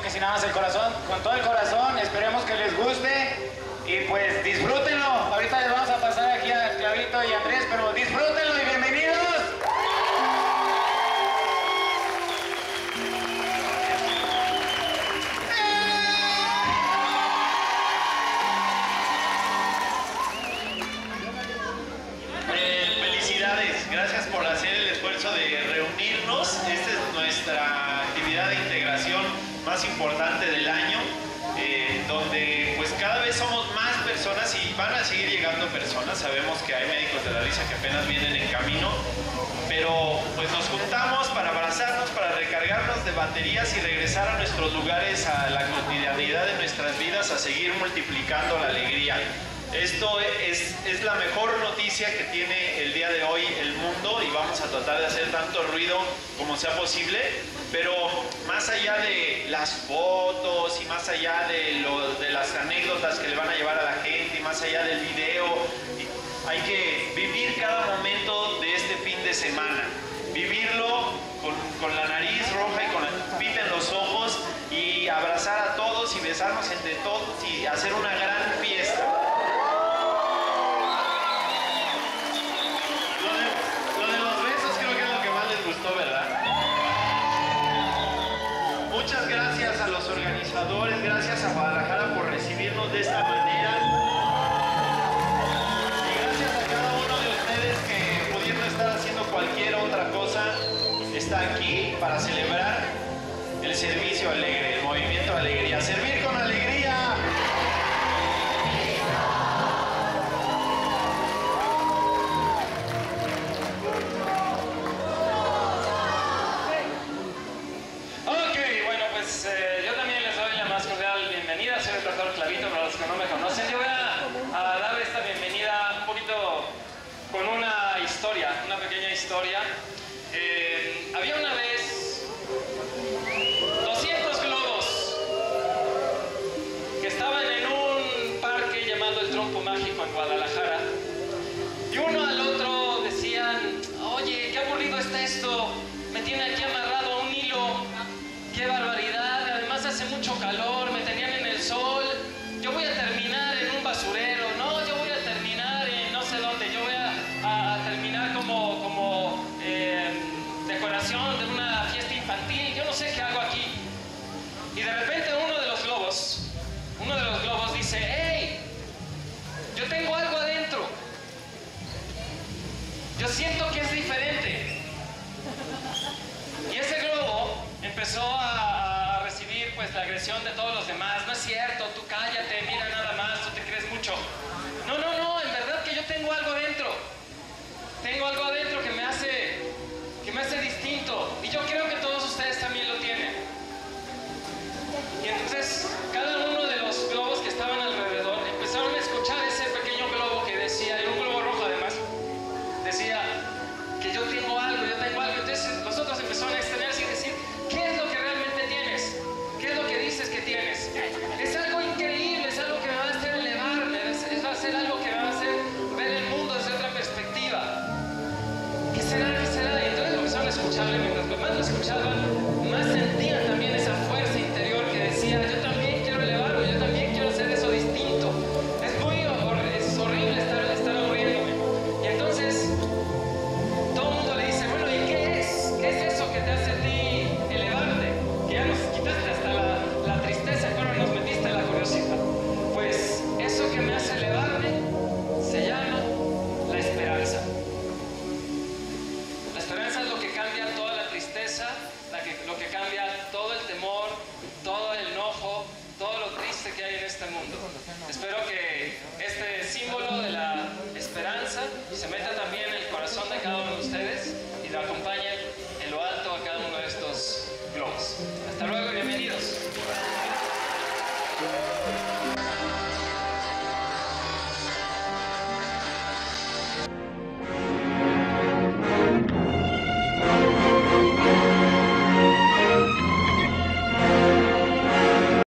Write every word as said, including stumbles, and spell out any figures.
que si nada más el corazón, con todo el corazón, esperemos que les guste y pues disfrútenlo. Ahorita les vamos a pasar aquí a Clavito y Andrés, pero disfrútenlo y bienvenidos. Gracias por hacer el esfuerzo de reunirnos. Esta es nuestra actividad de integración más importante del año, eh, donde pues cada vez somos más personas y van a seguir llegando personas. Sabemos que hay médicos de la risa que apenas vienen en camino, pero pues nos juntamos para abrazarnos, para recargarnos de baterías y regresar a nuestros lugares, a la cotidianidad de nuestras vidas, a seguir multiplicando la alegría. Esto es, es la mejor noticia que tiene el día de hoy el mundo y vamos a tratar de hacer tanto ruido como sea posible, pero más allá de las fotos y más allá de, lo, de las anécdotas que le van a llevar a la gente y más allá del video, hay que vivir cada momento de este fin de semana, vivirlo con, con la nariz roja y con la pita en los ojos y abrazar a todos y besarnos entre todos y hacer una gran fiesta. ¿Verdad? Muchas gracias a los organizadores, gracias a Guadalajara por recibirnos de esta manera y gracias a cada uno de ustedes que pudiendo estar haciendo cualquier otra cosa está aquí para celebrar el servicio alegre, el movimiento de alegría, servir con alegría. Soy el doctor Clavito, para los que no me conocen. Yo voy a, a dar esta bienvenida un poquito con una historia, una pequeña historia. Eh, había una vez doscientos globos que estaban en un parque llamado el Trompo Mágico en Guadalajara y uno al otro decían: oye, qué aburrido está esto, me tiene aquí amarrado a un hilo, qué barbaridad, además hace mucho calor, me tenían en el sol, yo voy a terminar en un basurero, no, yo voy a terminar en no sé dónde, yo voy a, a terminar como, como eh, decoración de una fiesta infantil, yo no sé qué hago aquí. Y de repente uno de los globos, uno de los globos dice: hey, yo tengo algo adentro, yo siento que es diferente. Y ese globo empezó a, a recibir pues la agresión de todos los demás. No es cierto, tú cállate, mira nada más, tú te crees mucho. No, no, no, en verdad que yo tengo algo adentro. Tengo algo adentro que me hace, que me hace distinto. Y yo creo que todos ustedes también lo tienen. Y entonces cada uno de los globos que estaban alrededor empezaron a escuchar ese pequeño globo que decía, y un globo rojo además, decía que yo tengo algo, yo tengo algo. Entonces los otros empezaron a extenerse y decir: ¿qué es lo que realmente tienes? ¿Qué es lo que dices que tienes? Es algo increíble, es algo que me va a hacer elevarme, es, es, va a ser algo que me va a hacer ver el mundo desde otra perspectiva. ¿Qué será? ¿Qué será? Y entonces empezaron a escucharle, mientras más lo escuchaban,